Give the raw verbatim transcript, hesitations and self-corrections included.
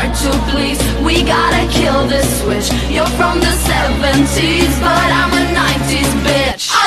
hard to please. We gotta kill this switch. You're from the seventies, but I'm a nineties bitch.